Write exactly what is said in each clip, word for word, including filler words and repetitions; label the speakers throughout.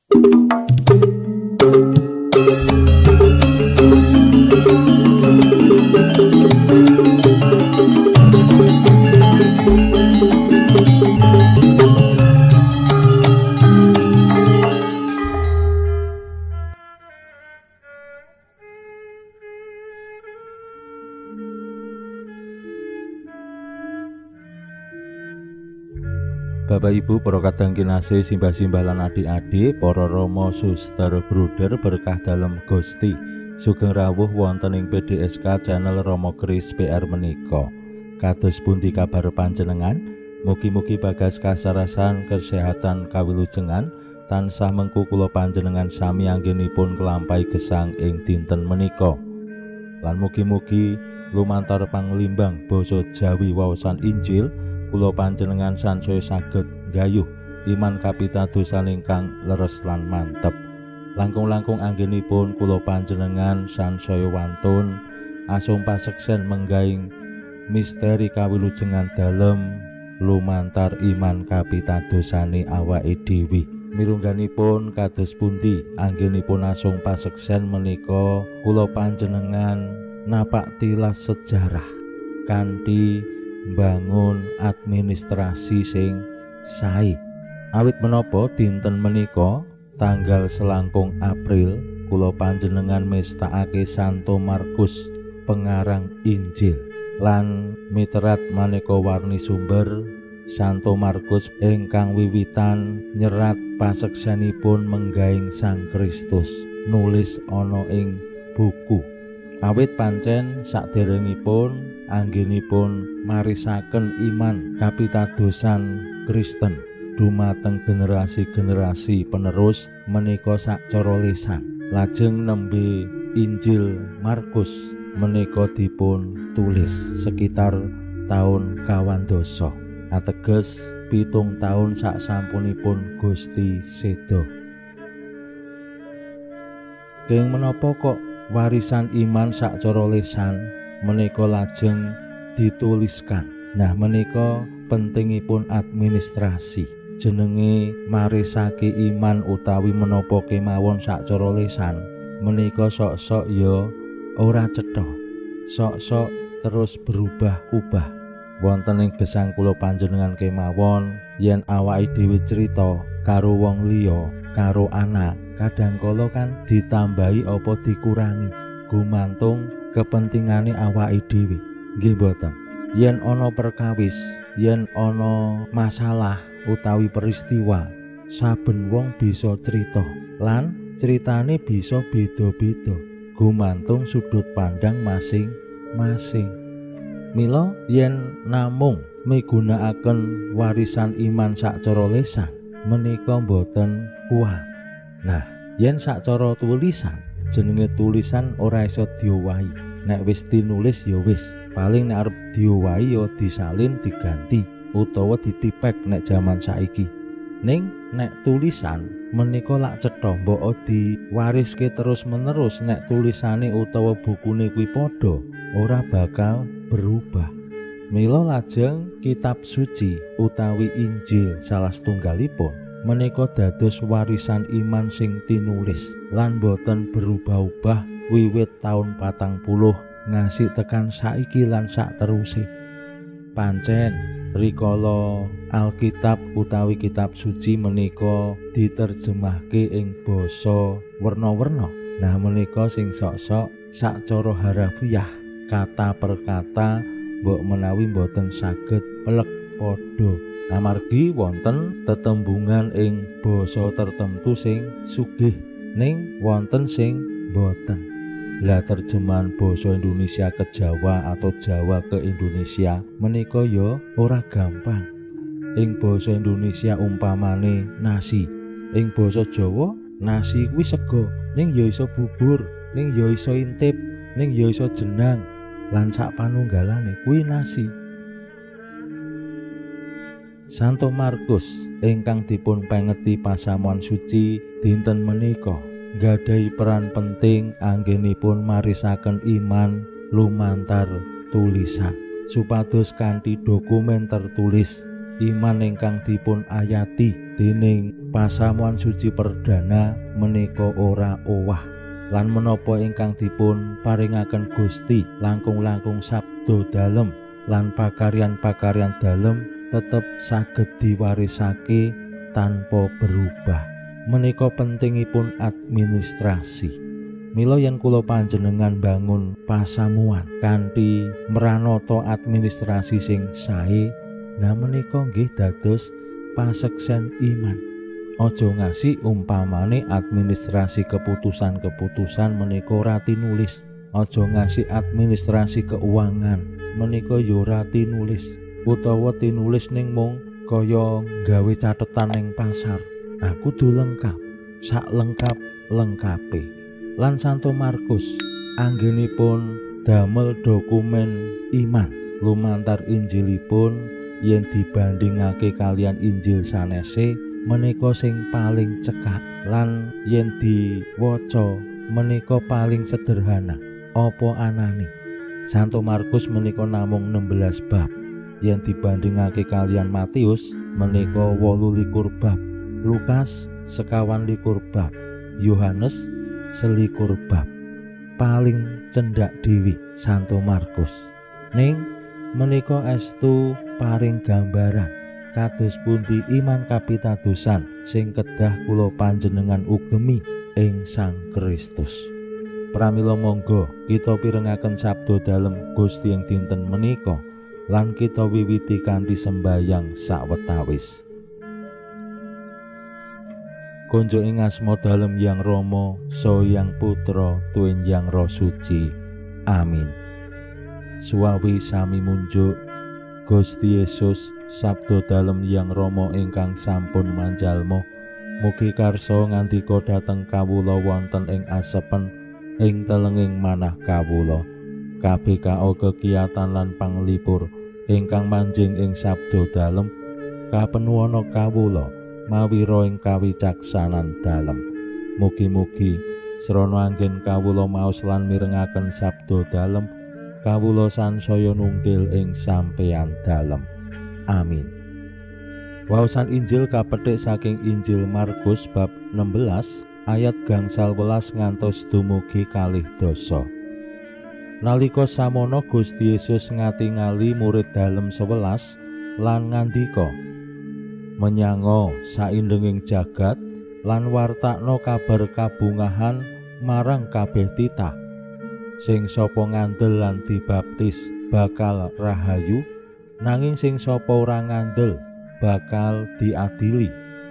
Speaker 1: Bapak Ibu para kadang kinasih simbah-simbah lan adik-adik, para rama suster bruder berkah dalem Gusti, sugeng rawuh wonten ing P D S K channel Rama Kris P R menika. Kados pundi kabar panjenengan? Mugi-mugi bagas kasarasan kesehatan kawilujengan tansah mengku kula panjenengan sami anggenipun kelampahi gesang ing dinten menika. Lan mugi-mugi lumantar panglimbang basa Jawi waosan Injil kula panjenengan sansaya saged gayuh iman kapitadosan ingkang leres lan mantep. Langkung-langkung anggenipun kula panjenengan sansaya wantun asung paseksen menggaing misteri kawilujengan dalem lumantar iman kapitadosane awake dhewe. Mirungganipun kados pundi anggenipun asung paseksen menika kula panjenengan napak tilas sejarah kanthi bangun administrasi sing sae. Awit menapa dinten menika tanggal selangkung April kula panjenengan mesthakake Santo Markus pengarang Injil lan miterat maneka warni sumber Santo Markus ingkang wiwitan nyerat paseksanipun menggaing Sang Kristus nulis ana ing buku. Awit pancen saderengipun anggenipun marisaken iman kapitadosan Kristen dumateng generasi-generasi penerus menika sacara lisan. Lajeng nembe Injil Markus menika dipun tulis sekitar tahun kawan doso, ateges pitung tahun saksampunipun Gusti sedo. Keng menapa kok warisan iman sacara lisan menika lajeng dituliskan? Nah menika pentingipun administrasi. Jenenge marisake iman utawi menapa kemawon sacara lisan menika sok-sok ya ora cetha, sok-sok terus berubah-ubah. Wonten ing gesang kula panjenengan kemawon yen awake dhewe crita karo wong liya, karo anak, kadangkala kan ditambahi apa dikurangi gumantung kepentingane awake dhewe. Nggih mboten? Yen ana perkawis, yen ana masalah utawi peristiwa, saben wong bisa crita lan critane bisa beda-beda gumantung sudut pandang masing-masing. Mila yen namung migunakaken warisan iman sacara lisan menika boten kuat. Nah, yen sacara tulisan, jenenge tulisan ora iso diowahi. Nek wis dinulis ya wis, paling nek arep diowahi ya disalin diganti utawa ditipek nek jaman saiki. Ning nek tulisan menika lak cetha mbok diwariske terus-menerus, nek tulisane utawa bukune kuwi padha ora bakal berubah. Mila lajeng kitab suci utawi Injil salah setunggalipun menika dados warisan iman sing tinulis lan boten berubah-ubah wiwit taun patang puluh ngasih tekan saiki lan sak teruse. Pancen rikala Alkitab utawi kitab suci menika diterjemahke ing basa werna-werna. Nah menika sing sok-sok sacara harafiah kata per kata mbok menawi mboten saged pelek padha amargi wonten tetembungan ing basa tertentu sing sugih ning wonten sing mboten. Lah terjemahan basa Indonesia ke Jawa atau Jawa ke Indonesia menika ya ora gampang. Ing basa Indonesia umpamane nasi, ing basa Jawa nasi kuwi sego, ning ya iso bubur, ning ya iso intip, ning ya iso jenang lan sak panunggalane kuwi nasi. Santo Markus ingkang dipun pengeti pasamuan suci dinten menika gadhahi peran penting anggenipun marisaken iman lumantar tulisan supados kanthi dokumen tertulis iman ingkang dipun ayati dening pasamuan suci perdana menika ora owah, lan menapa ingkang dipun paringaken Gusti langkung-langkung sabda dalem lan pakaryan-pakaryan dalem tetep saged diwarisake tanpa berubah. Menika pentingipun administrasi. Mila yen kula panjenengan bangun pasamuan kanthi mranata administrasi sing sae, nah menika nggih dados paseksen iman. Aja ngasi umpamane administrasi keputusan-keputusan menika ora tinulis. Aja ngasih administrasi keuangan menika ya ora tinulis, utawa tinulis ning mung kaya gawe catetan ning pasar. Nah, kudu lengkap, sak lengkap-lengkape. Lan Santo Markus anggenipun damel dokumen iman lumantar Injilipun yen dibandingake kalian Injil sanese menika sing paling cekak, lan yen diwaca menika paling sederhana. Apa anane? Santo Markus menika namung enam belas bab, yen dibandingake kalian Matius menika wolu likur bab, Lukas sekawan likur bab, Yohanes selikur bab. Paling cendak dewi Santo Markus. Ning menika estu paring gambaran kados pundi iman kapitadosan sing kedah kula panjenengan ugemi ing Sang Kristus. Pramila monggo kita pirengaken sabda dalem Gusti ing dinten menika lan kita wiwiti kanthi sembayang sawetawis. Konjo ing asma dalem Yang Rama saha Yang Putra tuwin Yang Roh Suci. Amin. Suwawi sami munjuk Gusti Yesus sabda dalem Yang Rama ingkang sampun manjalma, mugi karsa ngandika dhateng kawula wonten ing asepen ing telenging manah kawula. Kabeh kao kekiyatan lan panglipur ingkang manjing ing sabda dalem kapenuwana kawula mawi ing kawicaksanan dalem. Mugi-mugi srana anggen kawula maos lan mirengaken sabda dalem, kawula sansaya nunggil ing sampeyan dalem. Amin. Waosan Injil kapetik saking Injil Markus bab enam belas ayat gangsal welas ngantos dumugi kalih dasa. Nalika samono Gusti Yesus ngatingali murid dalem sewelas lan ngandika, menyango saindenging jagat lan wartakno kabar kabungahan marang kabeh titah. Sing sapa ngandel lan dibaptis bakal rahayu, nanging sing sapa ora ngandel bakal diadili.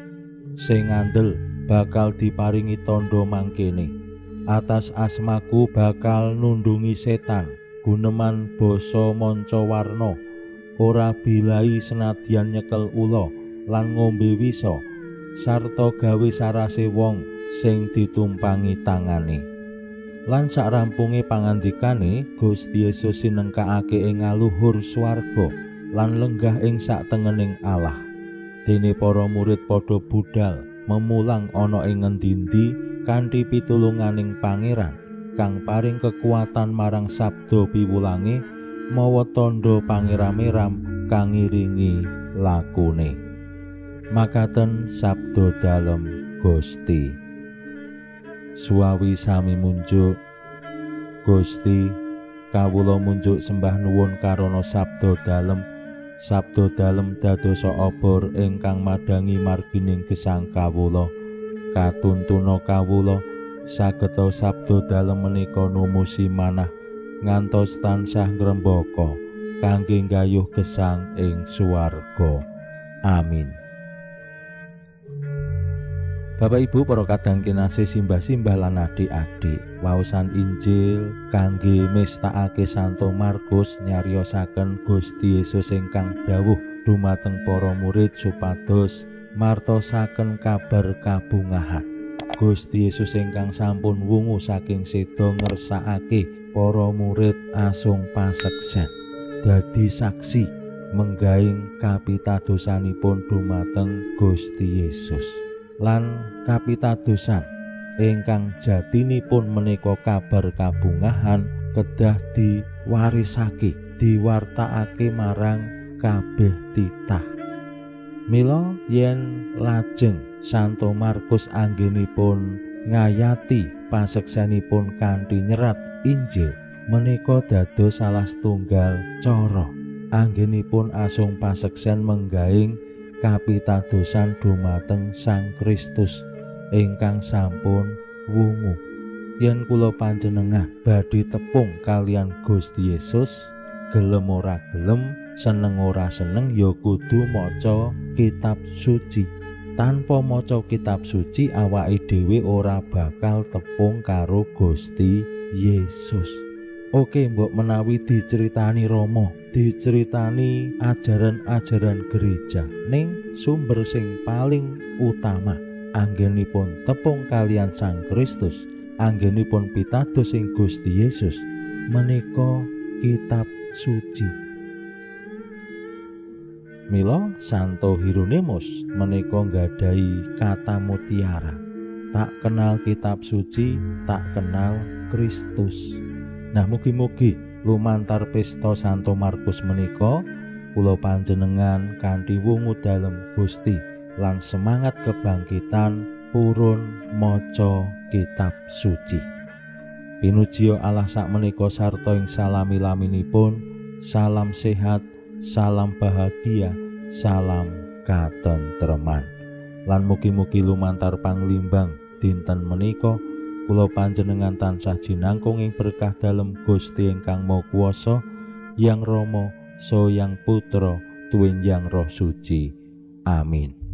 Speaker 1: Sing ngandel bakal diparingi tandha mangkene, atas asmaku bakal nundungi setan, guneman basa manca warna, ora bilai senadyan nyekel ula lan ngombe wisa, sarta gawe sarase wong sing ditumpangi tangane. Lan sakrampunge pangandikane Gusti Yesus sinengkakake ing aluhur swarga lan lenggah ing saktengening Allah. Dene para murid padha budal memulang ana ing ngendi-endi kanthi pitulunganing Pangeran kang paring kekuatan marang sabda piwulange mawa tandha pangeram-eram kang ngiringi lakune. Makaten sabda dalem Gusti. Suwawi sami munjuk Gusti, kawula munjuk sembah nuwun karana sabda dalem. Sabda dalem dadosa obor ingkang madangi margining gesang kawula. Katuntuna kawula sageta sabda dalem menika numusi manah ngantos tansah ngrembaka kangge nggayuh gesang ing swarga. Amin. Bapak Ibu para kadang kinasih simbah-simbah lan adik-adik, waosan Injil kangge mestakake Santo Markus nyariosaken Gusti Yesus ingkang dawuh dumateng para murid supados martosaken kabar kabungahan. Gusti Yesus ingkang sampun wungu saking seda ngersakake para murid asung paseksen dadi saksi menggaing kapitadosanipun dumateng Gusti Yesus. Lan kapitadosan ingkang jatinipun menika kabar kabungahan kedah diwarisake, diwartakake marang kabeh titah. Mila yen lajeng Santo Markus anggenipun ngayati paseksanipun kanthi nyerat Injil, menika dados salah setunggal cara anggenipun asung paseksan menggaing kapitadosan dumateng Sang Kristus ingkang sampun wungu. Yen kula panjenengan badhe tepung kalian Gusti Yesus, gelem ora gelem, seneng ora seneng, ya kudu maca kitab suci. Tanpa maca kitab suci awake dhewe ora bakal tepung karo Gusti Yesus. Oke, mbok menawi diceritani Rama, diceritani ajaran-ajaran gereja, ning sumber sing paling utama anggenipun tepung kalian Sang Kristus, anggenipun pitados ing Gusti Yesus, menika kitab suci. Mila Santo Hieronymus menika nggadhahi kata mutiara, tak kenal kitab suci, tak kenal Kristus. Nah, mugi-mugi lumantar pesta Santo Markus menika kula panjenengan kanthi wungu dalem Gusti lan semangat kebangkitan purun maca kitab suci. Pinujiya Allah sakmenika sarta ing salami-laminipun. Salam sehat, salam bahagia, salam katentreman. Lan mugi-mugi lumantar panglimbang dinten menika kula panjenengan tansah jinangkung ing berkah dalem Gusti ingkang Maha Kuwasa, Yang Rama, so Yang Putra, tuwin Yang Roh Suci. Amin.